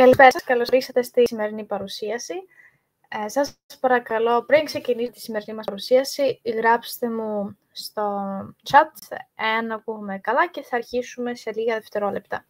Καλησπέρα σας, καλώς ήρθατε στη σημερινή παρουσίαση. Σας παρακαλώ, πριν ξεκινήσει τη σημερινή μας παρουσίαση, γράψτε μου στο chat εάν ακούγουμε καλά και θα αρχίσουμε σε λίγα δευτερόλεπτα.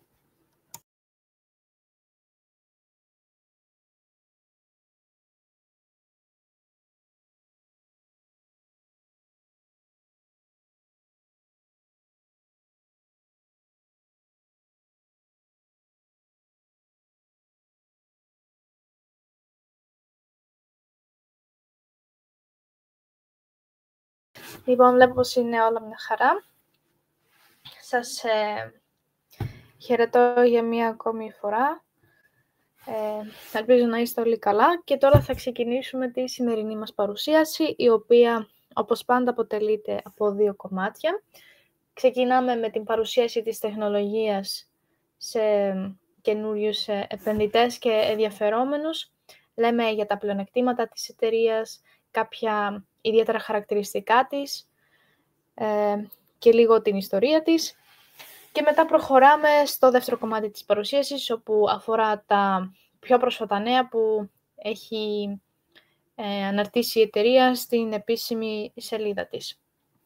Λοιπόν, βλέπω πως είναι όλα μια χαρά. Σας χαιρετώ για μία ακόμη φορά. Ελπίζω να είστε όλοι καλά και τώρα θα ξεκινήσουμε τη σημερινή μας παρουσίαση, η οποία όπως πάντα αποτελείται από δύο κομμάτια. Ξεκινάμε με την παρουσίαση της τεχνολογίας σε καινούριους επενδυτές και ενδιαφερόμενους. Λέμε για τα πλεονεκτήματα της εταιρείας, κάποια ιδιαίτερα χαρακτηριστικά της και λίγο την ιστορία της. Και μετά προχωράμε στο δεύτερο κομμάτι της παρουσίασης, όπου αφορά τα πιο πρόσφατα νέα που έχει αναρτήσει η εταιρεία στην επίσημη σελίδα της.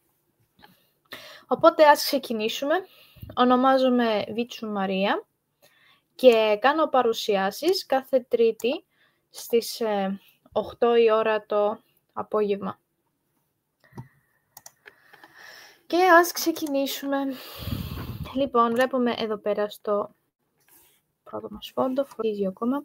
Οπότε ας ξεκινήσουμε. Ονομάζομαι Βίτσου Μαρία και κάνω παρουσιάσεις κάθε Τρίτη στις 8 η ώρα το απόγευμα. Και ας ξεκινήσουμε. Λοιπόν, βλέπουμε εδώ πέρα στο πρώτο μας φόντο, φωτίζει ακόμα.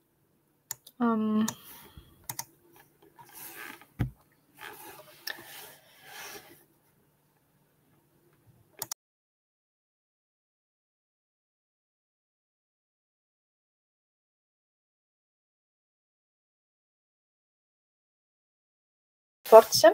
Φόρτισε.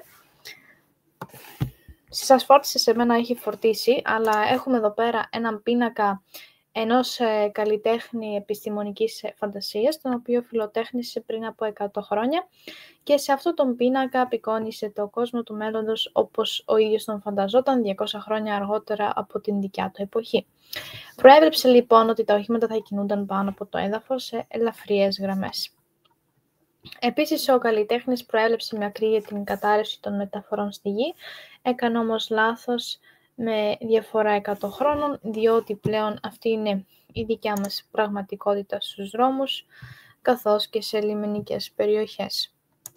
Σας φόρτισε, σε μένα έχει φορτίσει, αλλά έχουμε εδώ πέρα έναν πίνακα ενός καλλιτέχνη επιστημονικής φαντασίας, τον οποίο φιλοτέχνησε πριν από 100 χρόνια και σε αυτό τον πίνακα απεικόνισε το κόσμο του μέλλοντος όπως ο ίδιος τον φανταζόταν 200 χρόνια αργότερα από την δικιά του εποχή. Προέβλεψε λοιπόν ότι τα οχήματα θα κινούνταν πάνω από το έδαφος σε ελαφριές γραμμές. Επίσης, ο καλλιτέχνης προέβλεψε μια ακρίβεια την κατάρρευση των μεταφορών στη γη, έκανε όμως λάθος με διαφορά 100 χρόνων, διότι πλέον αυτή είναι η δικιά μας πραγματικότητα στους δρόμους, καθώς και σε λιμενικές περιοχές.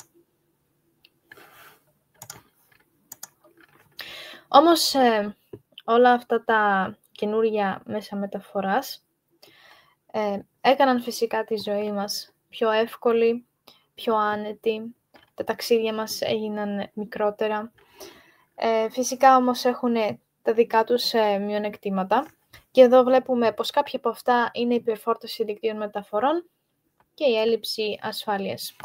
Όμως, όλα αυτά τα καινούργια μέσα μεταφοράς έκαναν φυσικά τη ζωή μας πιο εύκολη, πιο άνετη, τα ταξίδια μας έγιναν μικρότερα. Φυσικά όμως έχουν τα δικά τους μειονεκτήματα και εδώ βλέπουμε πως κάποια από αυτά είναι η υπερφόρτωση δικτύων μεταφορών και η έλλειψη ασφάλειας.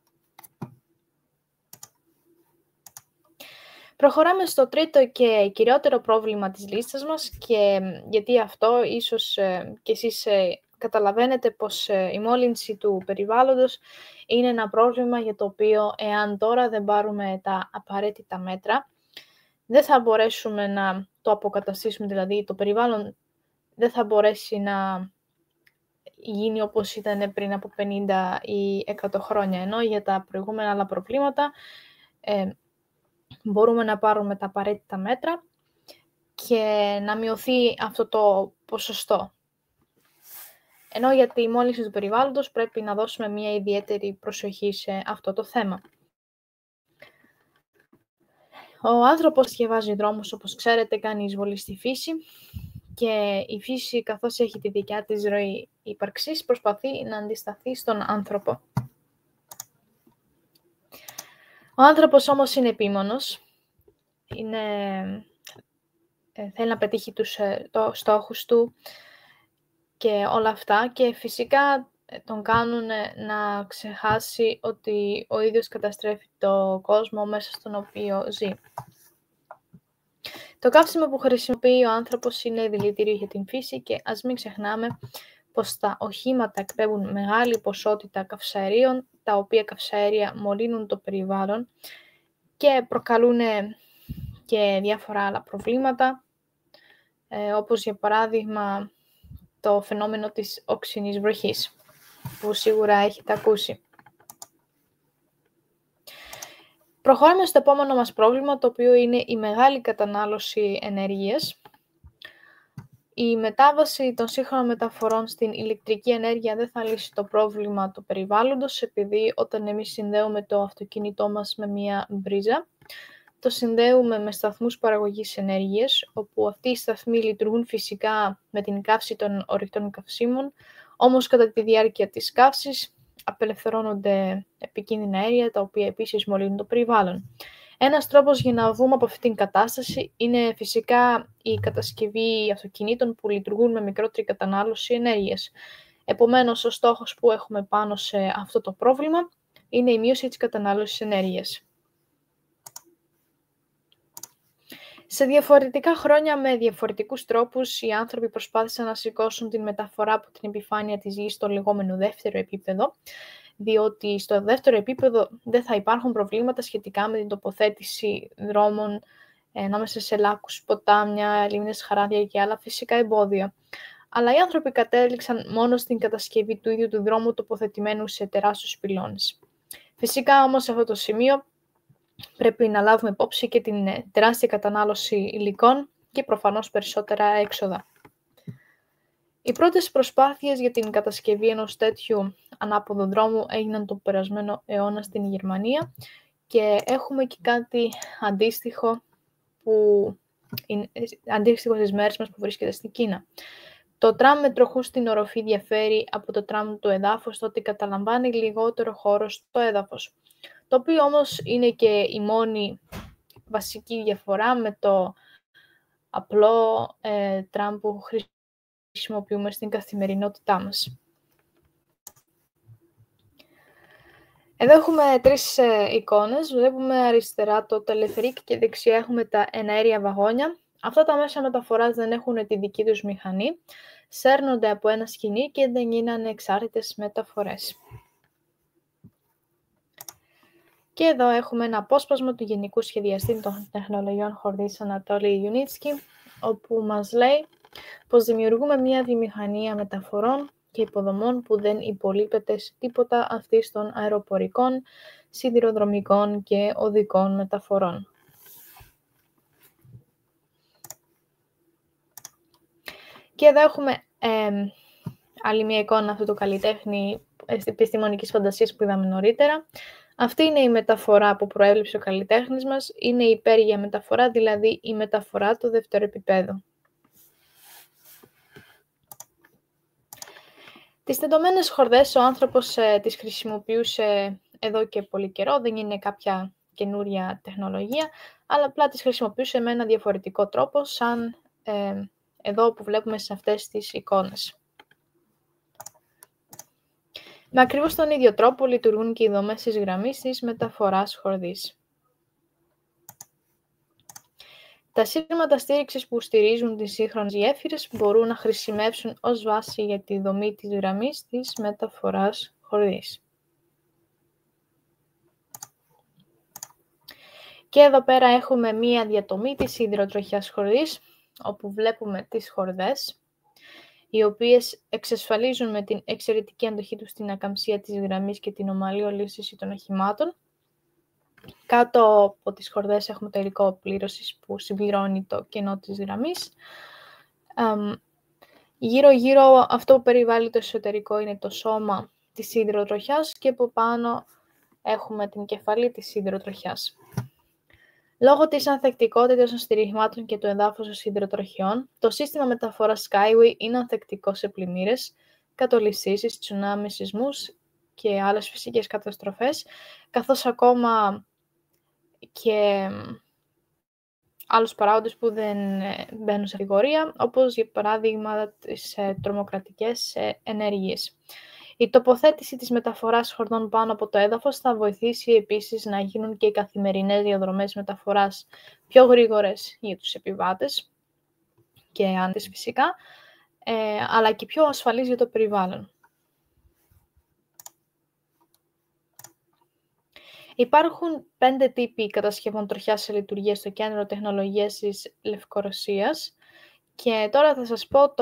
Προχωράμε στο τρίτο και κυριότερο πρόβλημα της λίστας μας και γιατί αυτό ίσως και εσείς καταλαβαίνετε πως η μόλυνση του περιβάλλοντος είναι ένα πρόβλημα για το οποίο εάν τώρα δεν πάρουμε τα απαραίτητα μέτρα, δεν θα μπορέσουμε να το αποκαταστήσουμε, δηλαδή το περιβάλλον δεν θα μπορέσει να γίνει όπως ήταν πριν από 50 ή 100 χρόνια, ενώ για τα προηγούμενα άλλα προβλήματα μπορούμε να πάρουμε τα απαραίτητα μέτρα και να μειωθεί αυτό το ποσοστό. Ενώ για τη μόλυνση του περιβάλλοντος πρέπει να δώσουμε μια ιδιαίτερη προσοχή σε αυτό το θέμα. Ο άνθρωπος σκευάζει δρόμους, όπως ξέρετε, κάνει εισβολή στη φύση και η φύση, καθώς έχει τη δικιά της ροή ύπαρξης, προσπαθεί να αντισταθεί στον άνθρωπο. Ο άνθρωπος όμως είναι επίμονος, θέλει να πετύχει τους στόχους του και όλα αυτά και φυσικά τον κάνουν να ξεχάσει ότι ο ίδιος καταστρέφει το κόσμο μέσα στον οποίο ζει. Το καύσιμο που χρησιμοποιεί ο άνθρωπος είναι δηλητήριο για την φύση και ας μην ξεχνάμε πως τα οχήματα εκπέμπουν μεγάλη ποσότητα καυσαερίων, τα οποία καυσαέρια μολύνουν το περιβάλλον και προκαλούν και διάφορα άλλα προβλήματα, όπως για παράδειγμα το φαινόμενο της οξυνής βροχής. που σίγουρα έχετε ακούσει. Προχωράμε στο επόμενο μας πρόβλημα, το οποίο είναι η μεγάλη κατανάλωση ενέργειας. Η μετάβαση των σύγχρονων μεταφορών στην ηλεκτρική ενέργεια δεν θα λύσει το πρόβλημα του περιβάλλοντος, επειδή όταν εμείς συνδέουμε το αυτοκίνητό μας με μία μπρίζα, το συνδέουμε με σταθμούς παραγωγής ενέργειας, όπου αυτοί οι σταθμοί λειτουργούν φυσικά με την καύση των ορυκτών καυσίμων, όμως κατά τη διάρκεια της καύσης απελευθερώνονται επικίνδυνα αέρια, τα οποία επίσης μολύνουν το περιβάλλον. Ένας τρόπος για να βγούμε από αυτήν την κατάσταση είναι φυσικά η κατασκευή αυτοκινήτων που λειτουργούν με μικρότερη κατανάλωση ενέργειας. Επομένως, ο στόχος που έχουμε πάνω σε αυτό το πρόβλημα είναι η μείωση της κατανάλωσης ενέργειας. Σε διαφορετικά χρόνια με διαφορετικούς τρόπους, οι άνθρωποι προσπάθησαν να σηκώσουν την μεταφορά από την επιφάνεια της γης στο λεγόμενο δεύτερο επίπεδο, διότι στο δεύτερο επίπεδο δεν θα υπάρχουν προβλήματα σχετικά με την τοποθέτηση δρόμων ανάμεσα σε λάκκους, ποτάμια, λίμνες, χαράδια και άλλα φυσικά εμπόδια. Αλλά οι άνθρωποι κατέληξαν μόνο στην κατασκευή του ίδιου του δρόμου τοποθετημένου σε τεράστιους πυλώνες. Φυσικά όμως σε αυτό το σημείο πρέπει να λάβουμε υπόψη και την τεράστια κατανάλωση υλικών και προφανώς περισσότερα έξοδα. Οι πρώτες προσπάθειες για την κατασκευή ενός τέτοιου ανάποδου δρόμου έγιναν τον περασμένο αιώνα στην Γερμανία και έχουμε και κάτι αντίστοιχο στις μέρες μας που βρίσκεται στην Κίνα. Το τραμ με τροχούς στην οροφή διαφέρει από το τραμ του εδάφους, το ότι καταλαμβάνει λιγότερο χώρο στο έδαφος. Το οποίο όμως είναι και η μόνη βασική διαφορά με το απλό τραμ που χρησιμοποιούμε στην καθημερινότητά μας. Εδώ έχουμε τρεις εικόνες. Βλέπουμε αριστερά το τελεφερίκ και δεξιά έχουμε τα εναέρια βαγόνια. Αυτά τα μέσα μεταφοράς δεν έχουν τη δική τους μηχανή, σέρνονται από ένα σκηνή και δεν είναι ανεξάρτητες μεταφορές. Και εδώ έχουμε ένα απόσπασμα του Γενικού Σχεδιαστή των Τεχνολογιών Χορδής Ανατόλη Ιουνίτσκι, όπου μας λέει πως δημιουργούμε μια βιομηχανία μεταφορών και υποδομών που δεν υπολείπεται σε τίποτα αυτής των αεροπορικών, σιδηροδρομικών και οδικών μεταφορών. Και εδώ έχουμε άλλη μια εικόνα αυτού του καλλιτέχνη επιστημονικής φαντασίας που είδαμε νωρίτερα. Αυτή είναι η μεταφορά που προέβλεψε ο καλλιτέχνης μας. Είναι η υπέργεια μεταφορά, δηλαδή η μεταφορά του δεύτερου επίπεδου. Τις τεντωμένες χορδές ο άνθρωπος τις χρησιμοποιούσε εδώ και πολύ καιρό. Δεν είναι κάποια καινούρια τεχνολογία, αλλά απλά τις χρησιμοποιούσε με ένα διαφορετικό τρόπο, σαν εδώ που βλέπουμε σε αυτές τις εικόνες. Με ακριβώς τον ίδιο τρόπο λειτουργούν και οι δομές της γραμμής της μεταφοράς χορδής. Τα σύρματα στήριξης που στηρίζουν τις σύγχρονες γέφυρες μπορούν να χρησιμεύσουν ως βάση για τη δομή της γραμμής της μεταφοράς χορδής. Και εδώ πέρα έχουμε μία διατομή της σιδηροτροχιάς χορδής, όπου βλέπουμε τις χορδές, οι οποίες εξασφαλίζουν με την εξαιρετική αντοχή τους την ακαμψία της γραμμής και την ομαλή ολίσθηση των οχημάτων. Κάτω από τις χορδές έχουμε το υλικό πλήρωσης που συμπληρώνει το κενό της γραμμής. Γύρω-γύρω αυτό που περιβάλλει το εσωτερικό είναι το σώμα της σιδηροτροχιάς και από πάνω έχουμε την κεφαλή της σιδηροτροχιάς. Λόγω της ανθεκτικότητας των στηριγμάτων και του εδάφους των σιδηροτροχιών, το σύστημα μεταφοράς Skyway είναι ανθεκτικό σε πλημμύρες, κατολισθήσεις, τσουνάμι, σεισμούς και άλλες φυσικές καταστροφές, καθώς ακόμα και άλλους παράγοντες που δεν μπαίνουν σε κατηγορία, όπως για παράδειγμα τις τρομοκρατικές ενέργειες. Η τοποθέτηση της μεταφοράς χορδών πάνω από το έδαφος θα βοηθήσει επίσης να γίνουν και οι καθημερινές διαδρομές μεταφοράς πιο γρήγορες για τους επιβάτες και άνδρες φυσικά, αλλά και πιο ασφαλείς για το περιβάλλον. Υπάρχουν 5 τύποι κατασκευών τροχιάς σε λειτουργία στο Κέντρο Τεχνολογίας της Λευκορωσίας Και τώρα θα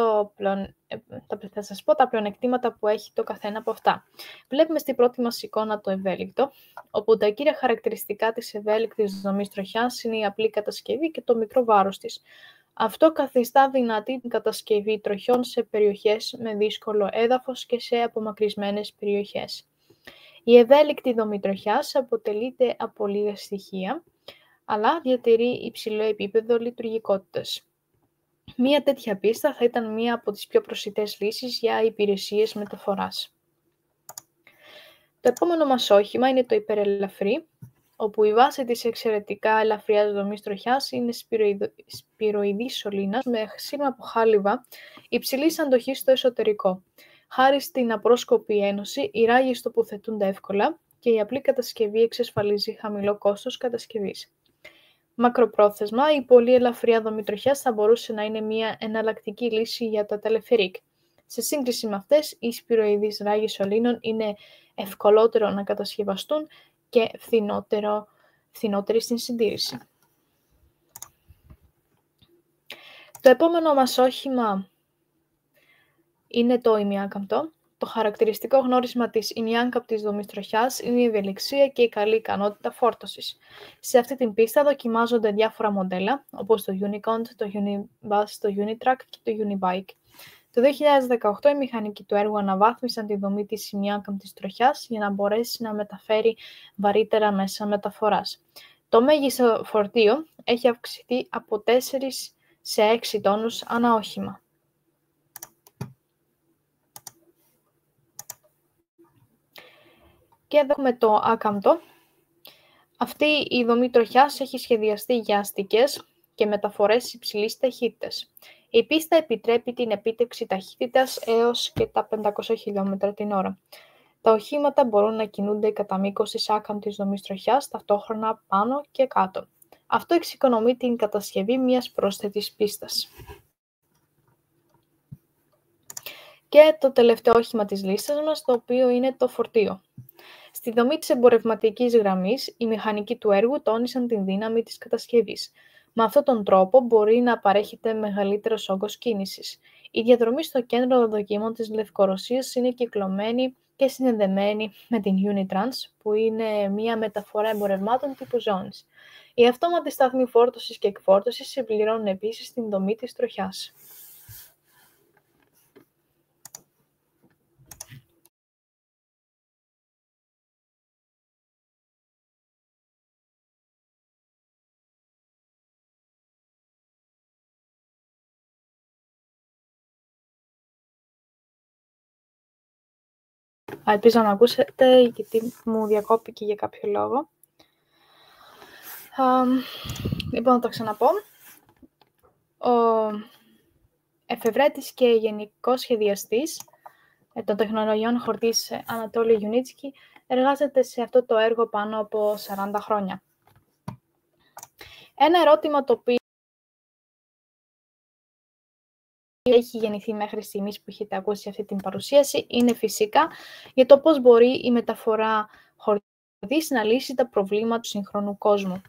σας πω τα πλεονεκτήματα που έχει το καθένα από αυτά. Βλέπουμε στην πρώτη μας εικόνα το ευέλικτο, όπου τα κύρια χαρακτηριστικά της ευέλικτης δομής τροχιάς είναι η απλή κατασκευή και το μικρό βάρος της. Αυτό καθιστά δυνατή την κατασκευή τροχιών σε περιοχές με δύσκολο έδαφος και σε απομακρυσμένες περιοχές. Η ευέλικτη δομή τροχιάς αποτελείται από λίγα στοιχεία, αλλά διατηρεί υψηλό επίπεδο λειτουργικότητας. Μία τέτοια πίστα θα ήταν μία από τις πιο προσιτές λύσεις για υπηρεσίες μεταφοράς. Το επόμενο μας όχημα είναι το υπερελαφρύ, όπου η βάση της εξαιρετικά ελαφριάς δομής τροχιάς είναι σπυροειδής σωλήνας με σήμα από χάλιβα υψηλής αντοχής στο εσωτερικό. Χάρη στην απρόσκοπη ένωση, οι ράγες τοποθετούνται εύκολα και η απλή κατασκευή εξασφαλίζει χαμηλό κόστος κατασκευής. Μακροπρόθεσμα, η πολύ ελαφριά δομή τροχιάς θα μπορούσε να είναι μια εναλλακτική λύση για τα τελεφερίκ. Σε σύγκριση με αυτές, οι σπυροειδείς ράγες σωλήνων είναι ευκολότερο να κατασκευαστούν και φθηνότεροι στην συντήρηση. Το επόμενο μας όχημα είναι το ημιάκαμπτο. Το χαρακτηριστικό γνώρισμα της ημιάκαμπτης δομής τροχιάς είναι η ευελιξία και η καλή ικανότητα φόρτωσης. Σε αυτή την πίστα δοκιμάζονται διάφορα μοντέλα, όπως το Unicont, το Unibus, το Unitrack και το Unibike. Το 2018 οι μηχανικοί του έργου αναβάθμισαν τη δομή της ημιάκαμπτης τροχιάς για να μπορέσει να μεταφέρει βαρύτερα μέσα μεταφοράς. Το μέγιστο φορτίο έχει αυξηθεί από 4 σε 6 τόνους ανά όχημα. Και εδώ έχουμε το άκαμπτο. Αυτή η δομή τροχιάς έχει σχεδιαστεί για αστικές και μεταφορές υψηλής ταχύτητας. Η πίστα επιτρέπει την επίτευξη ταχύτητας έως και τα 500 χιλιόμετρα την ώρα. Τα οχήματα μπορούν να κινούνται κατά μήκος της άκαμπτης δομής τροχιάς, ταυτόχρονα πάνω και κάτω. Αυτό εξοικονομεί την κατασκευή μιας πρόσθετης πίστας. Και το τελευταίο όχημα της λίστας μας, το οποίο είναι το φορτίο. Στη δομή της εμπορευματικής γραμμής, οι μηχανικοί του έργου τόνισαν την δύναμη της κατασκευής. Με αυτόν τον τρόπο μπορεί να παρέχεται μεγαλύτερος όγκος κίνησης. Η διαδρομή στο κέντρο δοκιμών της Λευκορωσίας είναι κυκλωμένη και συνδεδεμένη με την Unitrans, που είναι μια μεταφορά εμπορευμάτων τύπου ζώνης. Οι αυτόματοι σταθμοί φόρτωσης και εκφόρτωσης συμπληρώνουν επίσης την δομή της τροχιάς. Ελπίζω να ακούσετε, γιατί μου διακόπηκε για κάποιο λόγο. Λοιπόν, να το ξαναπώ. Ο εφευρέτης και γενικός σχεδιαστής των τεχνολογιών χορτής Ανατόλη Γιουνίτσκι εργάζεται σε αυτό το έργο πάνω από 40 χρόνια. Ένα ερώτημα το οποίο έχει γεννηθεί μέχρι στιγμής που έχετε ακούσει αυτή την παρουσίαση είναι φυσικά για το πώς μπορεί η μεταφορά χορτής να λύσει τα προβλήματα του σύγχρονου κόσμου.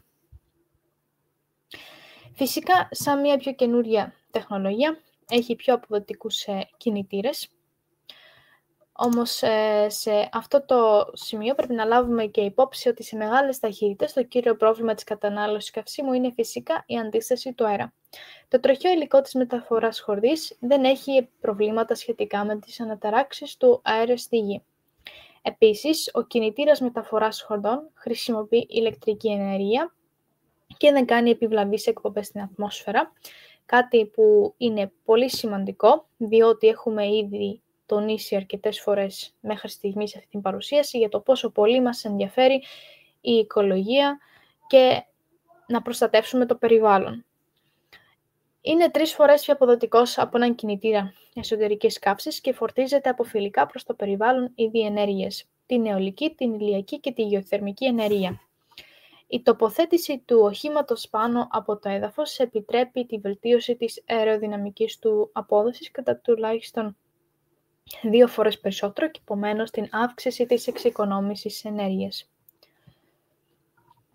Φυσικά, σαν μια πιο καινούρια τεχνολογία, έχει πιο αποδοτικούς κινητήρες. Όμως, σε αυτό το σημείο πρέπει να λάβουμε και υπόψη ότι σε μεγάλες ταχύτητες το κύριο πρόβλημα της κατανάλωσης καυσίμου είναι φυσικά η αντίσταση του αέρα. Το τροχαίο υλικό της μεταφοράς χορδής δεν έχει προβλήματα σχετικά με τις αναταράξεις του αέρα στη γη. Επίσης, ο κινητήρας μεταφοράς χορδών χρησιμοποιεί ηλεκτρική ενέργεια και δεν κάνει επιβλαβείς εκπομπές στην ατμόσφαιρα, κάτι που είναι πολύ σημαντικό, διότι έχουμε ήδη τονίσει αρκετές φορές μέχρι στιγμής αυτή την παρουσίαση για το πόσο πολύ μας ενδιαφέρει η οικολογία και να προστατεύσουμε το περιβάλλον. Είναι 3 φορές πιο αποδοτικός από έναν κινητήρα εσωτερικής καύσης και φορτίζεται από φιλικά προς το περιβάλλον είδη ενέργειας, την αιωλική, την ηλιακή και τη γεωθερμική ενέργεια. Η τοποθέτηση του οχήματος πάνω από το έδαφος επιτρέπει τη βελτίωση της αεροδυναμικής του απόδοσης κατά τουλάχιστον 2 φορές περισσότερο και επομένως την αύξηση της εξοικονόμησης ενέργειας.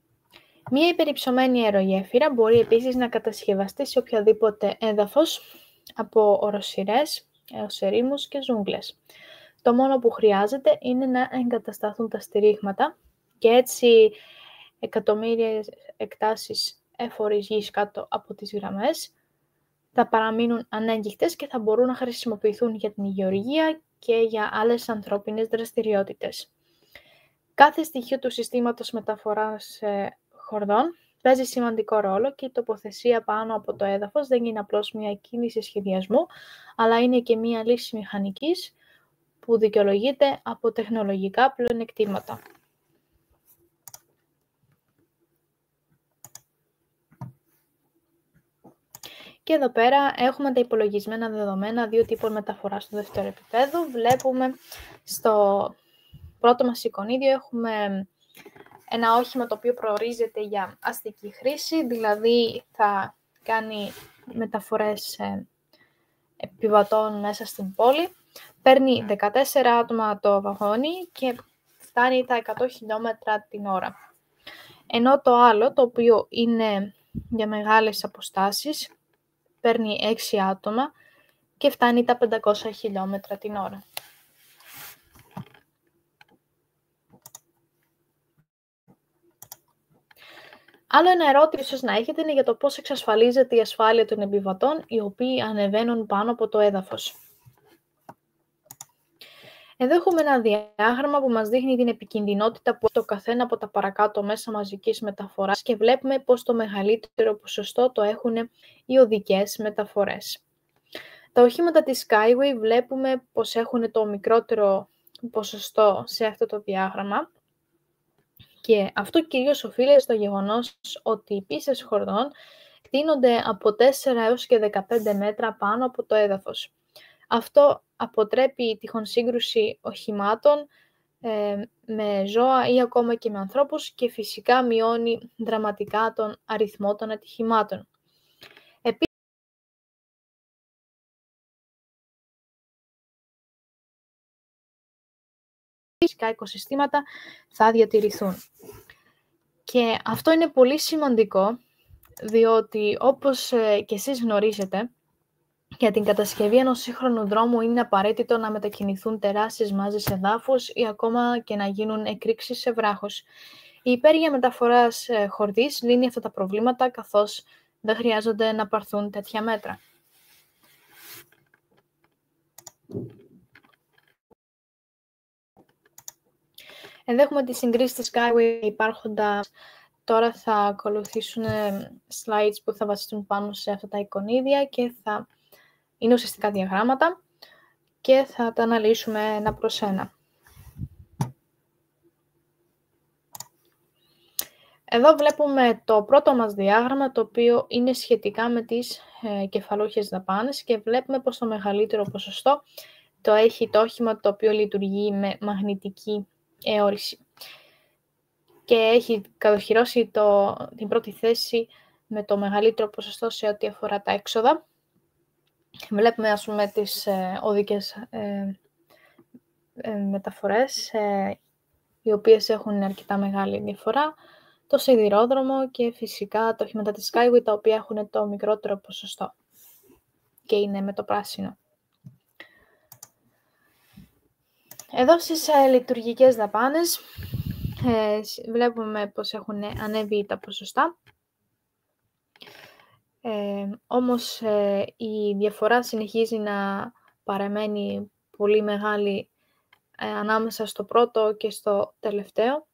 Μία υπερυψωμένη αερογέφυρα μπορεί επίσης να κατασκευαστεί σε οποιαδήποτε έδαφος από οροσειρές έως ερήμους και ζούγκλες. Το μόνο που χρειάζεται είναι να εγκατασταθούν τα στηρίγματα και έτσι εκατομμύριες εκτάσεις έφορης γης κάτω από τις γραμμές θα παραμείνουν ανέγκυχτες και θα μπορούν να χρησιμοποιηθούν για την γεωργία και για άλλες ανθρώπινες δραστηριότητες. Κάθε στοιχείο του συστήματος μεταφοράς χορδών παίζει σημαντικό ρόλο και η τοποθεσία πάνω από το έδαφος δεν είναι απλώς μια κίνηση σχεδιασμού, αλλά είναι και μια λύση μηχανικής που δικαιολογείται από τεχνολογικά πλεονεκτήματα. Και εδώ πέρα έχουμε τα υπολογισμένα δεδομένα δύο τύπων μεταφοράς στο δεύτερο επίπεδο. Βλέπουμε στο πρώτο μας εικονίδιο έχουμε ένα όχημα το οποίο προορίζεται για αστική χρήση, δηλαδή θα κάνει μεταφορές επιβατών μέσα στην πόλη. Παίρνει 14 άτομα το βαγόνι και φτάνει τα 100 χιλιόμετρα την ώρα. Ενώ το άλλο, το οποίο είναι για μεγάλες αποστάσεις, παίρνει 6 άτομα και φτάνει τα 500 χιλιόμετρα την ώρα. Άλλο ένα ερώτημα ίσως να έχετε είναι για το πώς εξασφαλίζεται η ασφάλεια των επιβατών οι οποίοι ανεβαίνουν πάνω από το έδαφος. Εδώ έχουμε ένα διάγραμμα που μας δείχνει την επικινδυνότητα που έχει το καθένα από τα παρακάτω μέσα μαζικής μεταφοράς και βλέπουμε πως το μεγαλύτερο ποσοστό το έχουν οι οδικές μεταφορές. Τα οχήματα της Skyway βλέπουμε πως έχουν το μικρότερο ποσοστό σε αυτό το διάγραμμα και αυτό κυρίως οφείλεται στο γεγονός ότι οι πίστες χορδών κτείνονται από 4 έως και 15 μέτρα πάνω από το έδαφος. Αυτό αποτρέπει τυχόν σύγκρουση οχημάτων με ζώα ή ακόμα και με ανθρώπους και φυσικά μειώνει δραματικά τον αριθμό των ατυχημάτων. Φυσικά οικοσυστήματα θα διατηρηθούν. Και αυτό είναι πολύ σημαντικό, διότι όπως και εσείς γνωρίζετε, για την κατασκευή ενός σύγχρονου δρόμου είναι απαραίτητο να μετακινηθούν τεράστιες μάζες εδάφους ή ακόμα και να γίνουν εκρήξεις σε βράχος. Η υπέργεια μεταφοράς χορδής λύνει αυτά τα προβλήματα, καθώς δεν χρειάζονται να πάρθουν τέτοια μέτρα. Εδώ έχουμε τις συγκρίσεις της Skyway υπάρχοντα. Τώρα θα ακολουθήσουν slides που θα βασιστούν πάνω σε αυτά τα εικονίδια και θα είναι ουσιαστικά διαγράμματα και θα τα αναλύσουμε ένα προς ένα. Εδώ βλέπουμε το πρώτο μας διάγραμμα, το οποίο είναι σχετικά με τις κεφαλούχες δαπάνες και βλέπουμε πως το μεγαλύτερο ποσοστό το έχει το όχημα το οποίο λειτουργεί με μαγνητική αιώρηση και έχει κατοχυρώσει την πρώτη θέση με το μεγαλύτερο ποσοστό σε ό,τι αφορά τα έξοδα. Βλέπουμε, ας πούμε, τις οδικές μεταφορές, οι οποίες έχουν αρκετά μεγάλη διαφορά, το σιδηρόδρομο και φυσικά τα οχήματα της Skyway, τα οποία έχουν το μικρότερο ποσοστό και είναι με το πράσινο. Εδώ στις λειτουργικές δαπάνες βλέπουμε πως έχουν ανέβει τα ποσοστά. Όμως η διαφορά συνεχίζει να παραμένει πολύ μεγάλη ανάμεσα στο πρώτο και στο τελευταίο,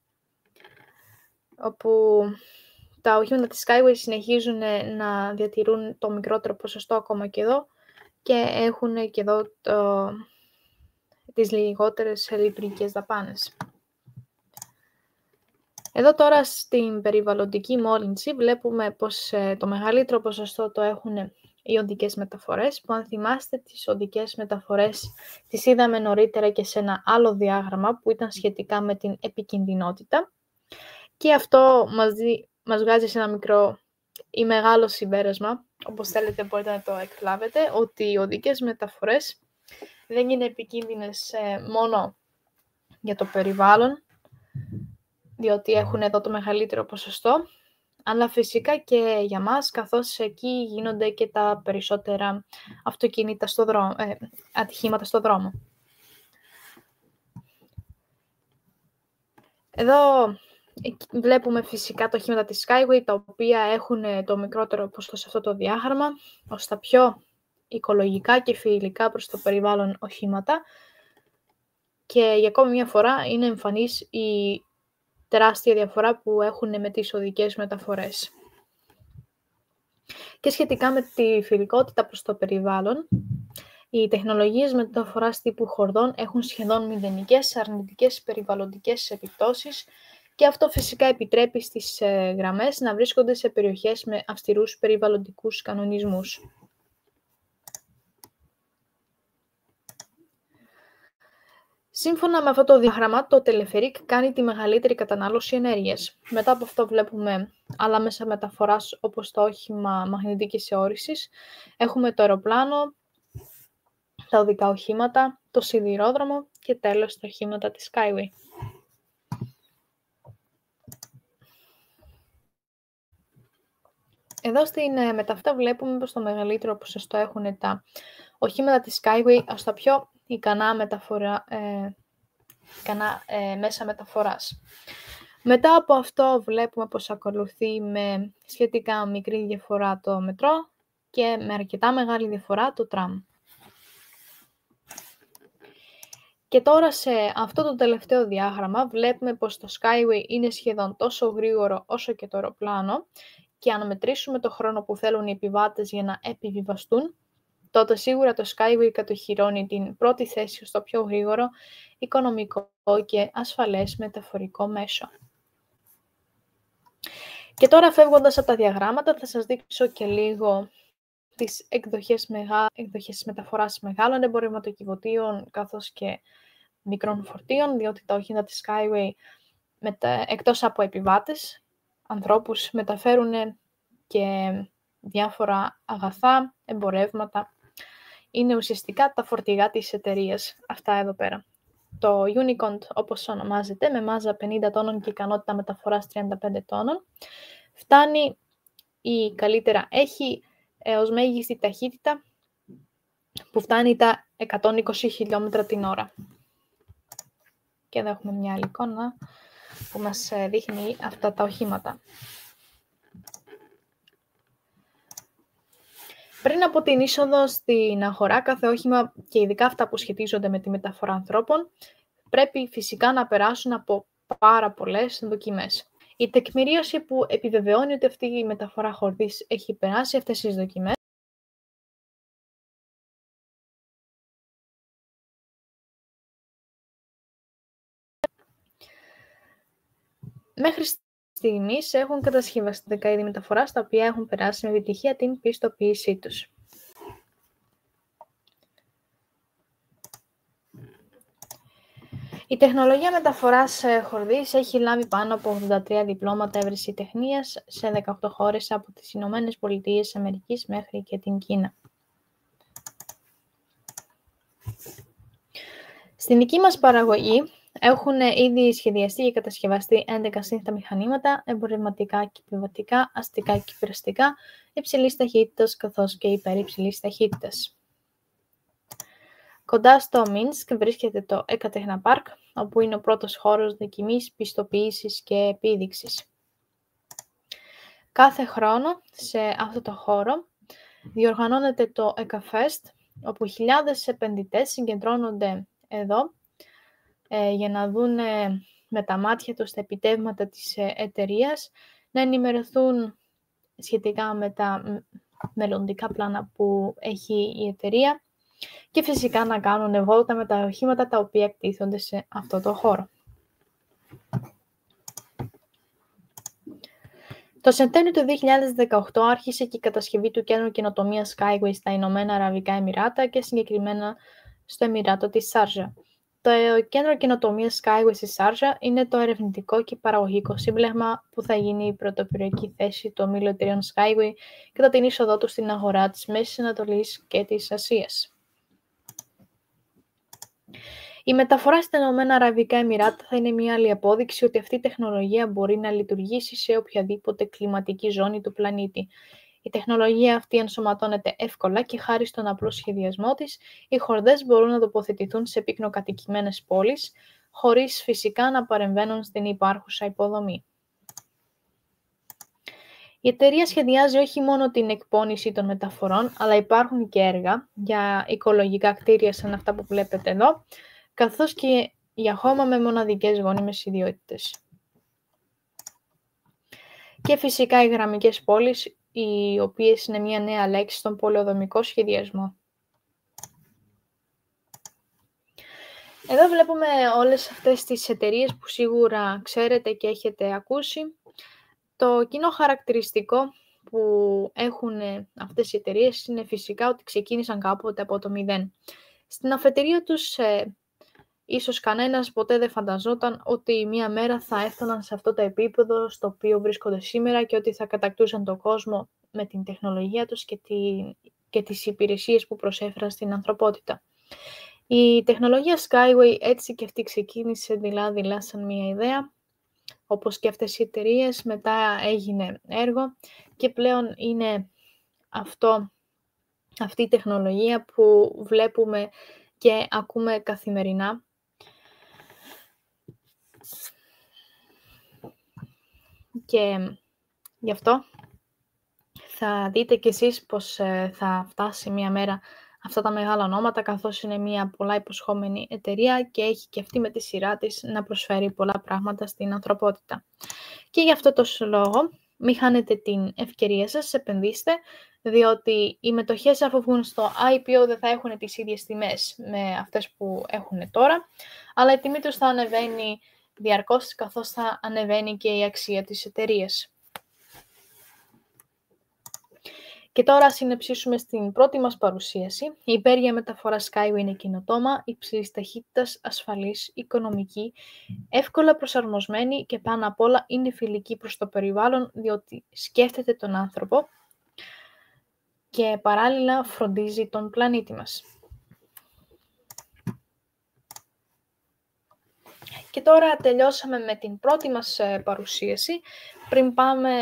όπου τα οχήματα της Skyway συνεχίζουν να διατηρούν το μικρότερο ποσοστό ακόμα και εδώ και έχουν και εδώ τις λιγότερες λειτουργικές δαπάνες. Εδώ τώρα στην περιβαλλοντική μόλυνση βλέπουμε πως το μεγαλύτερο ποσοστό το έχουν οι οδικές μεταφορές, που αν θυμάστε τις οδικές μεταφορές τις είδαμε νωρίτερα και σε ένα άλλο διάγραμμα που ήταν σχετικά με την επικινδυνότητα και αυτό μας βγάζει σε ένα μικρό ή μεγάλο συμπέρασμα, όπως θέλετε μπορείτε να το εκλάβετε, ότι οι οδικές μεταφορές δεν είναι επικίνδυνες μόνο για το περιβάλλον, διότι έχουν εδώ το μεγαλύτερο ποσοστό, αλλά φυσικά και για μας, καθώς εκεί γίνονται και τα περισσότερα ατυχήματα στο δρόμο. Εδώ βλέπουμε φυσικά τα οχήματα της Skyway, τα οποία έχουν το μικρότερο ποσοστό σε αυτό το διάγραμμα, ως τα πιο οικολογικά και φιλικά προς το περιβάλλον οχήματα. Και για ακόμη μια φορά είναι εμφανής η τεράστια διαφορά που έχουν με τις οδικές μεταφορές. Και σχετικά με τη φιλικότητα προς το περιβάλλον, οι τεχνολογίες μεταφοράς τύπου χορδών έχουν σχεδόν μηδενικές αρνητικές περιβαλλοντικές επιπτώσεις και αυτό φυσικά επιτρέπει στις γραμμές να βρίσκονται σε περιοχές με αυστηρούς περιβαλλοντικούς κανονισμούς. Σύμφωνα με αυτό το διάγραμμα, το τελεφερίκ κάνει τη μεγαλύτερη κατανάλωση ενέργειας. Μετά από αυτό βλέπουμε άλλα μέσα μεταφοράς όπως το όχημα μαγνητικής αιώρησης. Έχουμε το αεροπλάνο, τα οδικά οχήματα, το σιδηρόδρομο και τέλος τα οχήματα της Skyway. Εδώ στην μεταφορά βλέπουμε πως το μεγαλύτερο ποσοστό έχουν τα οχήματα της Skyway ως τα πιο ικανά μέσα μεταφοράς. Μετά από αυτό βλέπουμε πως ακολουθεί με σχετικά μικρή διαφορά το μετρό και με αρκετά μεγάλη διαφορά το τραμ. Και τώρα σε αυτό το τελευταίο διάγραμμα βλέπουμε πως το Skyway είναι σχεδόν τόσο γρήγορο όσο και το αεροπλάνο και αν μετρήσουμε το χρόνο που θέλουν οι επιβάτες για να επιβιβαστούν, τότε σίγουρα το Skyway κατοχυρώνει την πρώτη θέση στο πιο γρήγορο, οικονομικό και ασφαλές μεταφορικό μέσο. Και τώρα φεύγοντας από τα διαγράμματα θα σας δείξω και λίγο τις εκδοχές μεταφοράς μεγάλων εμπορευματοκιβωτίων καθώς και μικρών φορτίων, διότι τα οχήματα της Skyway εκτός από επιβάτες, ανθρώπους, μεταφέρουν και διάφορα αγαθά, εμπορεύματα. Είναι ουσιαστικά τα φορτηγά της εταιρείας, αυτά εδώ πέρα. Το Unicorn, όπως ονομάζεται, με μάζα 50 τόνων και ικανότητα μεταφοράς 35 τόνων, φτάνει ή καλύτερα έχει ως μέγιστη ταχύτητα που φτάνει τα 120 χιλιόμετρα την ώρα. Και εδώ έχουμε μια άλλη εικόνα που μας δείχνει αυτά τα οχήματα. Πριν από την είσοδο στην αγορά, κάθε όχημα και ειδικά αυτά που σχετίζονται με τη μεταφορά ανθρώπων, πρέπει φυσικά να περάσουν από πάρα πολλές δοκιμές. Η τεκμηρίωση που επιβεβαιώνει ότι αυτή η μεταφορά χορδής έχει περάσει αυτές τις δοκιμές μέχρι στιγμής έχουν κατασκευαστεί 10 είδη μεταφοράς τα οποία έχουν περάσει με επιτυχία την πιστοποίησή τους. Η τεχνολογία μεταφοράς χορδής έχει λάβει πάνω από 83 διπλώματα ευρεσιτεχνίας σε 18 χώρες από τις Ηνωμένες Πολιτείες Αμερικής μέχρι και την Κίνα. Στην δική μας παραγωγή έχουν ήδη σχεδιαστεί και κατασκευαστεί 11 σύνθετα μηχανήματα, εμπορευματικά και επιβατικά, αστικά και πειραστικά, υψηλής ταχύτητας καθώς και υπερυψηλής ταχύτητας. Κοντά στο Μίνσκ βρίσκεται το Εκατέχνα-Πάρκ, όπου είναι ο πρώτος χώρος δοκιμής, πιστοποίησης και επίδειξης. Κάθε χρόνο σε αυτό το χώρο διοργανώνεται το ECAFest, όπου χιλιάδες επενδυτές συγκεντρώνονται εδώ για να δουν με τα μάτια τους τα επιτεύγματα της εταιρείας, να ενημερωθούν σχετικά με τα μελλοντικά πλάνα που έχει η εταιρεία και φυσικά να κάνουν βόλτα με τα οχήματα τα οποία εκτίθονται σε αυτό το χώρο. Το Σεπτέμβριο του 2018 άρχισε και η κατασκευή του κέντρου καινοτομίας Skyway στα Ηνωμένα Αραβικά Εμιράτα και συγκεκριμένα στο Εμιράτο της Σάρζα. Το κέντρο καινοτομίας Skyway στη Σάρζα είναι το ερευνητικό και παραγωγικό σύμπλεγμα που θα γίνει η πρωτοποριακή θέση του ομίλου εταιρείων Skyway κατά την είσοδό του στην αγορά της Μέσης Ανατολής και της Ασίας. Η μεταφορά στα Ηνωμένα Αραβικά Εμιράτα θα είναι μια άλλη απόδειξη ότι αυτή η τεχνολογία μπορεί να λειτουργήσει σε οποιαδήποτε κλιματική ζώνη του πλανήτη. Η τεχνολογία αυτή ενσωματώνεται εύκολα και χάρη στον απλό σχεδιασμό της, οι χορδές μπορούν να τοποθετηθούν σε πυκνοκατοικημένες πόλεις, χωρίς φυσικά να παρεμβαίνουν στην υπάρχουσα υποδομή. Η εταιρεία σχεδιάζει όχι μόνο την εκπόνηση των μεταφορών, αλλά υπάρχουν και έργα για οικολογικά κτίρια σαν αυτά που βλέπετε εδώ, καθώς και για χώμα με μοναδικές γόνιμες ιδιότητες. Και φυσικά οι γραμμικές πόλεις, οι οποίες είναι μια νέα λέξη στον πολεοδομικό σχεδιασμό. Εδώ βλέπουμε όλες αυτές τις εταιρείες που σίγουρα ξέρετε και έχετε ακούσει. Το κοινό χαρακτηριστικό που έχουν αυτές οι εταιρείες είναι φυσικά ότι ξεκίνησαν κάποτε από το μηδέν. Στην αφετηρία τους, ίσως κανένας ποτέ δεν φανταζόταν ότι μία μέρα θα έφταναν σε αυτό το επίπεδο στο οποίο βρίσκονται σήμερα και ότι θα κατακτούσαν τον κόσμο με την τεχνολογία τους και τις υπηρεσίες που προσέφεραν στην ανθρωπότητα. Η τεχνολογία Skyway έτσι και αυτή ξεκίνησε δειλά-δειλά σαν μία ιδέα, όπως και αυτές οι εταιρείες, μετά έγινε έργο και πλέον είναι αυτή η τεχνολογία που βλέπουμε και ακούμε καθημερινά. Και γι' αυτό θα δείτε κι εσείς πως θα φτάσει μία μέρα αυτά τα μεγάλα ονόματα, καθώς είναι μία πολλά υποσχόμενη εταιρεία και έχει και αυτή με τη σειρά της να προσφέρει πολλά πράγματα στην ανθρωπότητα. Και γι' αυτό το λόγο, μην χάνετε την ευκαιρία σας, επενδύστε, διότι οι μετοχές αφού βγουν στο IPO δεν θα έχουν τις ίδιες τιμές με αυτές που έχουν τώρα, αλλά η τιμή τους θα ανεβαίνει διαρκώς, καθώς θα ανεβαίνει και η αξία της εταιρείας. Και τώρα ας συνεψίσουμε στην πρώτη μας παρουσίαση. Η υπέργεια μεταφορά Skyway είναι καινοτόμα, υψηλής ταχύτητας, ασφαλής, οικονομική, εύκολα προσαρμοσμένη και πάνω απ' όλα είναι φιλική προς το περιβάλλον, διότι σκέφτεται τον άνθρωπο και παράλληλα φροντίζει τον πλανήτη μας. Και τώρα τελειώσαμε με την πρώτη μας παρουσίαση. Πριν πάμε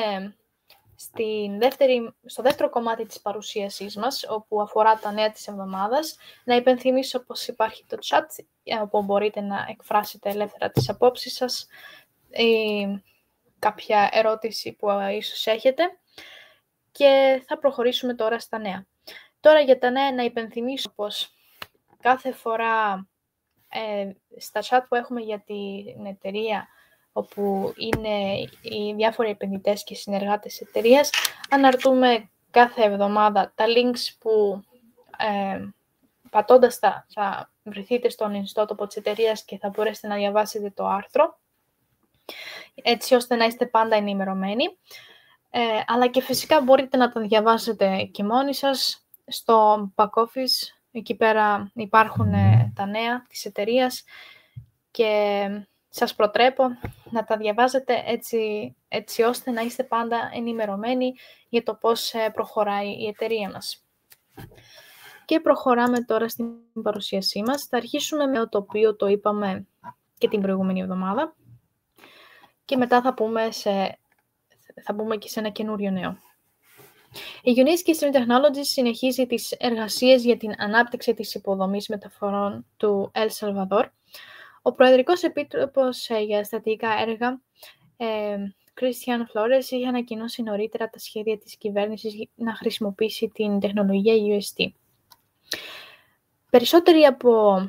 στο δεύτερο κομμάτι της παρουσίασής μας, όπου αφορά τα νέα της εβδομάδας, να υπενθυμίσω πως υπάρχει το chat, όπου μπορείτε να εκφράσετε ελεύθερα τις απόψεις σας ή κάποια ερώτηση που ίσως έχετε. Και θα προχωρήσουμε τώρα στα νέα. Τώρα για τα νέα να υπενθυμίσω πως κάθε φορά στα chat που έχουμε για την εταιρεία, όπου είναι οι διάφοροι επενδυτές και συνεργάτες εταιρείας, αναρτούμε κάθε εβδομάδα τα links που πατώντας θα βρεθείτε στον ιστότοπο της εταιρείας και θα μπορέσετε να διαβάσετε το άρθρο, έτσι ώστε να είστε πάντα ενημερωμένοι. Αλλά και φυσικά μπορείτε να τα διαβάσετε και μόνοι σας στο back office. Εκεί πέρα υπάρχουν τα νέα της εταιρείας και σας προτρέπω να τα διαβάζετε έτσι ώστε να είστε πάντα ενημερωμένοι για το πώς προχωράει η εταιρεία μας. Και προχωράμε τώρα στην παρουσίασή μας. Θα αρχίσουμε με το οποίο το είπαμε και την προηγούμενη εβδομάδα και μετά θα πούμε και σε ένα καινούριο νέο. Η Uniski Stream Technologies συνεχίζει τις εργασίες για την ανάπτυξη της υποδομής μεταφορών του El Salvador. Ο Προεδρικός Επίτροπος για Στρατηγικά Έργα, Christian Flores, είχε ανακοινώσει νωρίτερα τα σχέδια της κυβέρνησης να χρησιμοποιήσει την τεχνολογία UST. Περισσότεροι από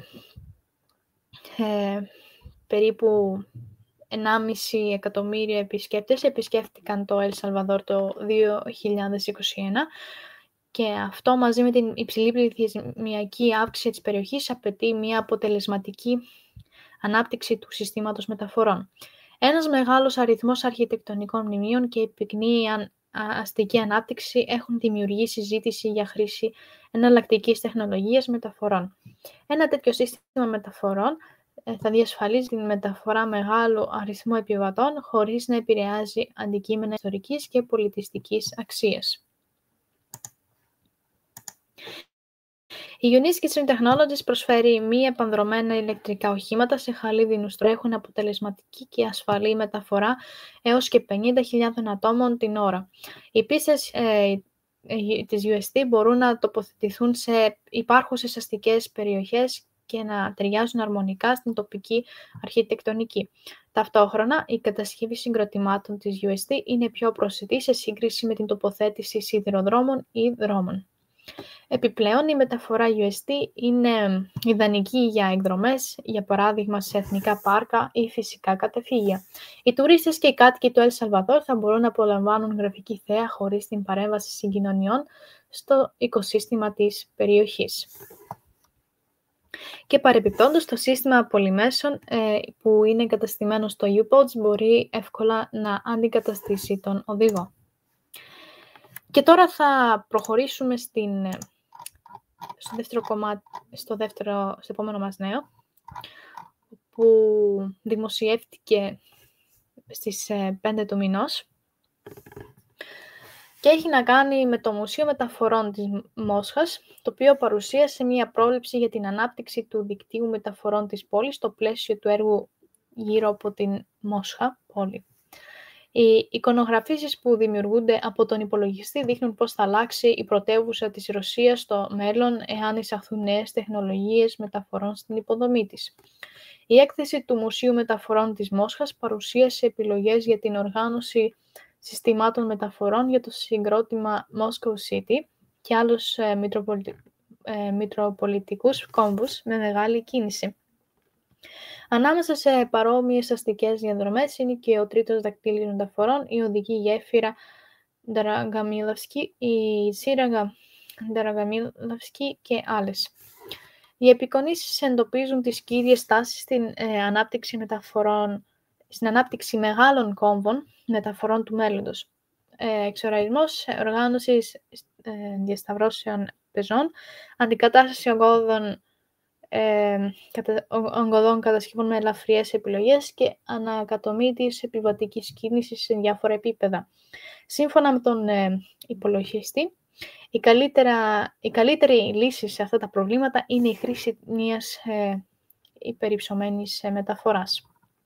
περίπου 1,5 εκατομμύριο επισκέπτες επισκέφτηκαν το El Salvador το 2021 και αυτό μαζί με την υψηλή πληθυσμιακή αύξηση της περιοχής απαιτεί μια αποτελεσματική ανάπτυξη του συστήματος μεταφορών. Ένας μεγάλος αριθμός αρχιτεκτονικών μνημείων και η πυκνή αστική ανάπτυξη έχουν δημιουργήσει ζήτηση για χρήση εναλλακτικής τεχνολογίας μεταφορών. Ένα τέτοιο σύστημα μεταφορών θα διασφαλίζει την μεταφορά μεγάλου αριθμού επιβατών χωρίς να επηρεάζει αντικείμενα ιστορικής και πολιτιστικής αξίας. Η Eunice Kitchen Technologies προσφέρει μη επανδρωμένα ηλεκτρικά οχήματα σε χαλίδινους τρέχουν αποτελεσματική και ασφαλή μεταφορά έως και 50.000 ατόμων την ώρα. Οι πίστες της UST μπορούν να τοποθετηθούν σε υπάρχουσες αστικές περιοχές και να ταιριάζουν αρμονικά στην τοπική αρχιτεκτονική. Ταυτόχρονα, η κατασκευή συγκροτημάτων της UST είναι πιο προσιτή σε σύγκριση με την τοποθέτηση σιδηροδρόμων ή δρόμων. Επιπλέον, η μεταφορά UST είναι ιδανική για εκδρομές, για παράδειγμα σε εθνικά πάρκα ή φυσικά καταφύγια. Οι τουρίστες και οι κάτοικοι του Ελ Σαλβαδόρ θα μπορούν να απολαμβάνουν γραφική θέα χωρίς την παρέμβαση συγκοινωνιών στο οικοσύστημα της περιοχής. Και παρεπιπτόντως, το σύστημα πολυμέσων που είναι εγκαταστημένο στο U-Pods μπορεί εύκολα να αντικαταστήσει τον οδηγό. Και τώρα θα προχωρήσουμε στο επόμενο μας νέο, που δημοσιεύτηκε στις 5 του μηνός και έχει να κάνει με το Μουσείο Μεταφορών της Μόσχας, το οποίο παρουσίασε μία πρόβλεψη για την ανάπτυξη του δικτύου μεταφορών της πόλης στο πλαίσιο του έργου γύρω από την Μόσχα πόλη. Οι εικονογραφήσεις που δημιουργούνται από τον υπολογιστή δείχνουν πώς θα αλλάξει η πρωτεύουσα της Ρωσίας στο μέλλον εάν εισαχθούν νέες τεχνολογίες μεταφορών στην υποδομή της. Η έκθεση του Μουσείου Μεταφορών της Μόσχας παρουσίασε επιλογές για την οργάνωση συστημάτων μεταφορών για το συγκρότημα Moscow City και άλλους μητροπολιτικούς κόμβους με μεγάλη κίνηση. Ανάμεσα σε παρόμοιες αστικές διαδρομές είναι και ο τρίτος δακτύλιος μεταφορών, η οδική γέφυρα Νταραγαμίλαυσκι, η σύραγγα Νταραγαμίλαυσκι και άλλες. Οι απεικονίσεις εντοπίζουν τις κύριες τάσεις στην ανάπτυξη μεγάλων κόμβων μεταφορών του μέλλοντος. Εξοραϊσμός, οργάνωσης διασταυρώσεων πεζών, αντικατάσταση ογκωδών κατασκευών με ελαφριές επιλογές και ανακατομή της επιβατικής κίνησης σε διάφορα επίπεδα. Σύμφωνα με τον υπολογιστή, η καλύτερη λύση σε αυτά τα προβλήματα είναι η χρήση μιας υπερυψωμένης μεταφοράς.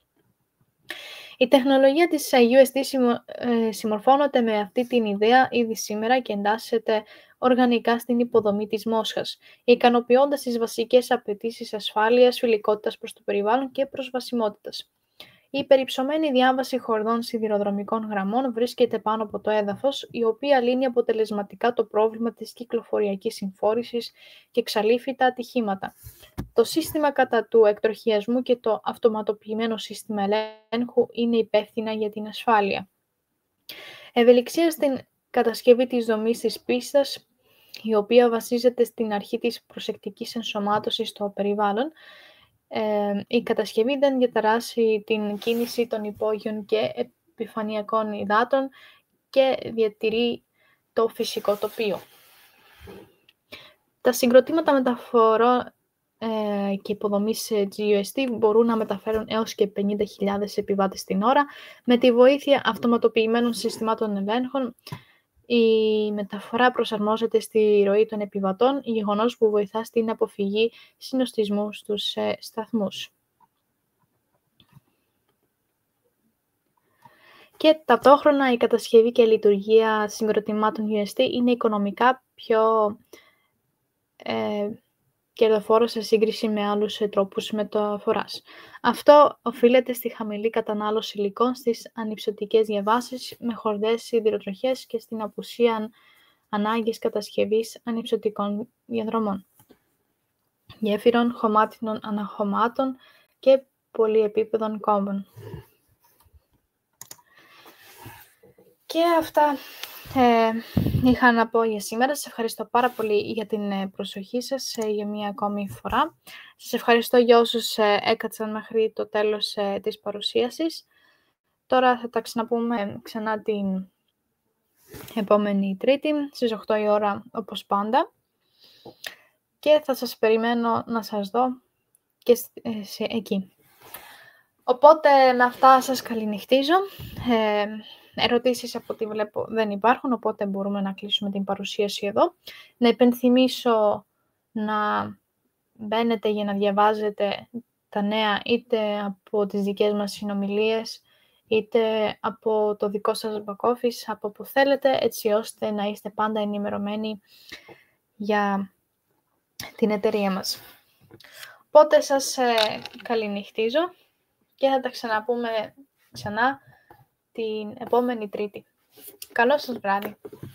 Η τεχνολογία της UST συμμορφώνεται με αυτή την ιδέα ήδη σήμερα και εντάσσεται οργανικά στην υποδομή της Μόσχας, ικανοποιώντας τις βασικές απαιτήσεις ασφάλειας, φιλικότητας προς το περιβάλλον και προσβασιμότητας. Η υπερυψωμένη διάβαση χορδών σιδηροδρομικών γραμμών βρίσκεται πάνω από το έδαφος, η οποία λύνει αποτελεσματικά το πρόβλημα της κυκλοφοριακής συμφόρησης και εξαλείφει τα ατυχήματα. Το σύστημα κατά του εκτροχιασμού και το αυτοματοποιημένο σύστημα ελέγχου είναι υπεύθυνα για την ασφάλεια. Ευελιξία στην κατασκευή της δομής της πίστας, η οποία βασίζεται στην αρχή της προσεκτικής ενσωμάτωσης στο περιβάλλον. Η κατασκευή δεν διαταράσσει την κίνηση των υπόγειων και επιφανειακών υδάτων και διατηρεί το φυσικό τοπίο. Τα συγκροτήματα μεταφορών και υποδομής GUST μπορούν να μεταφέρουν έως και 50.000 επιβάτες την ώρα με τη βοήθεια αυτοματοποιημένων συστημάτων ελέγχων. Η μεταφορά προσαρμόζεται στη ροή των επιβατών, γεγονός που βοηθά στην αποφυγή συνοστισμού στους σταθμούς. Και ταυτόχρονα η κατασκευή και λειτουργία συγκροτημάτων UST είναι οικονομικά πιο κερδοφόρο σε σύγκριση με άλλους τρόπους μεταφοράς. Αυτό οφείλεται στη χαμηλή κατανάλωση υλικών στις ανυψωτικές διαβάσεις με χορδές σιδηροτροχές και στην απουσία ανάγκης κατασκευής ανυψωτικών διαδρομών, γέφυρων, χωμάτινων αναχωμάτων και πολυεπίπεδων κόμβων. Και αυτά είχα να πω για σήμερα. Σας ευχαριστώ πάρα πολύ για την προσοχή σας για μία ακόμη φορά. Σας ευχαριστώ για όσους έκατσαν μέχρι το τέλος της παρουσίασης. Τώρα θα τα ξαναπούμε ξανά την επόμενη Τρίτη, στις 8 η ώρα όπως πάντα. Και θα σας περιμένω να σας δω και εκεί. Οπότε με αυτά σας καληνυχτίζω. Ερωτήσεις από ό,τι βλέπω δεν υπάρχουν, οπότε μπορούμε να κλείσουμε την παρουσίαση εδώ. Να υπενθυμίσω να μπαίνετε για να διαβάζετε τα νέα είτε από τις δικές μας συνομιλίες, είτε από το δικό σας back office, από που θέλετε, έτσι ώστε να είστε πάντα ενημερωμένοι για την εταιρεία μας. Οπότε σας καληνυχτίζω και θα τα ξαναπούμε ξανά την επόμενη Τρίτη. Καλό σας βράδυ!